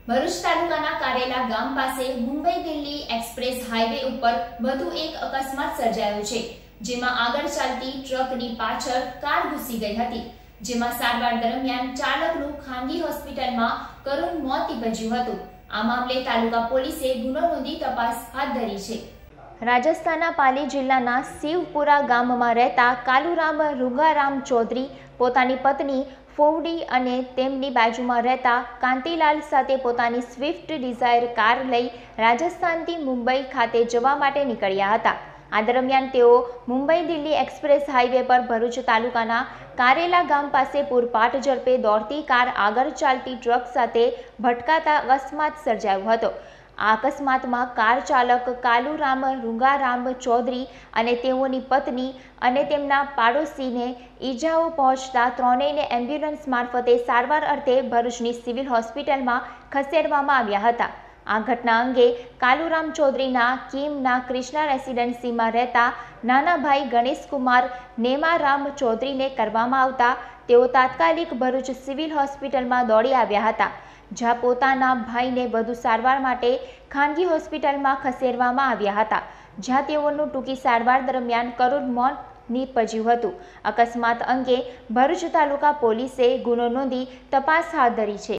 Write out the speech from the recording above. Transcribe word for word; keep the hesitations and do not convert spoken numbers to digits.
ભરૂચ તાલુકાના કારેલા ગામ પાસે મુંબઈ દિલ્હી એક્સપ્રેસ હાઈવે ઉપર વધુ એક અકસ્માત સર્જાયો છે, જેમાં આગળ ચાલતી ટ્રકની પાછળ કાર ઘૂસી ગઈ હતી, જેમાં સારવાર દરમિયાન ચાલકનું ખાનગી હોસ્પિટલમાં કરુણ મોત નીપજ્યું હતું। આ મામલે તાલુકા પોલીસે ગુનો નોંધી તપાસ હાથ ધરી છે। રાજસ્થાનના પાલી જિલ્લાના શિવપુરા ગામમાં રહેતા કાલુરામ રૂંગારામ ચૌધરી પોતાની પત્ની ફોવડી અને તેમની બાજુમાં રહેતા કાંતિલાલ સાથે પોતાની સ્વિફ્ટ ડિઝાયર કાર લઈ રાજસ્થાનથી મુંબઈ ખાતે જવા માટે નીકળ્યા હતા। આ દરમિયાન તેઓ મુંબઈ દિલ્હી એક્સપ્રેસ હાઈવે પર ભરૂચ તાલુકાના કારેલા ગામ પાસે પૂરપાટ ઝડપે દોડતી કાર આગળ ચાલતી ટ્રક સાથે ભટકાતા અકસ્માત સર્જાયો હતો। આ અકસ્માતમાં કાર ચાલક કાલુરામ રૂંગારામ ચૌધરી અને તેઓની પત્ની અને તેમના પાડોશીને ઈજાઓ પહોંચતા ત્રણેયને એમ્બ્યુલન્સ મારફતે સારવાર અર્થે ભરૂચની સિવિલ હોસ્પિટલમાં ખસેડવામાં આવ્યા હતા। આ ઘટના અંગે કાલુરામ ચૌધરીના કીમના કૃષ્ણા રેસિડેન્સીમાં રહેતા નાના ભાઈ ગણેશકુમાર નેમારામ ચૌધરીને કરવામાં આવતા તેઓ તાત્કાલિક ભરૂચ સિવિલ હોસ્પિટલમાં દોડી આવ્યા હતા, જ્યાં પોતાના ભાઈને વધુ સારવાર માટે ખાનગી હોસ્પિટલમાં ખસેડવામાં આવ્યા હતા, જ્યાં તેઓનું ટૂંકી સારવાર દરમિયાન કરુણ મોત નીપજ્યું હતું। અકસ્માત અંગે ભરૂચ તાલુકા પોલીસે ગુનો નોંધી તપાસ હાથ ધરી છે।